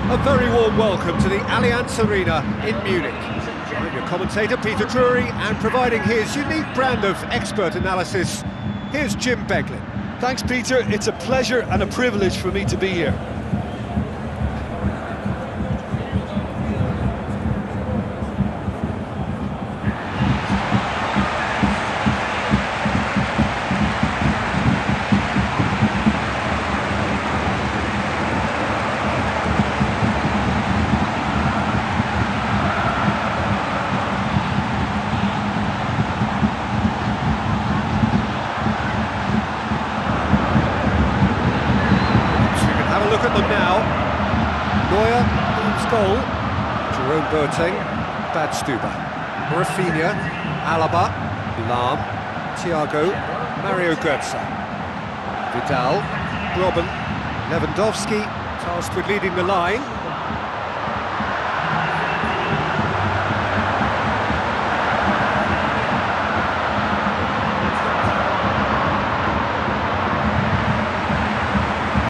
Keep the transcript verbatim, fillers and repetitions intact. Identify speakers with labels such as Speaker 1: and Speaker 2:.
Speaker 1: A very warm welcome to the Allianz Arena in Munich. I'm your commentator, Peter Drury, and providing his unique brand of expert analysis, here's Jim Beglin.
Speaker 2: Thanks, Peter. It's a pleasure and a privilege for me to be here.
Speaker 1: Look at them now. Neuer, goal. Jerome Boateng, Badstuber, Rafinha, Alaba, Lahm, Thiago, Mario Götze, Vidal, Robben, Lewandowski, tasked with leading the line.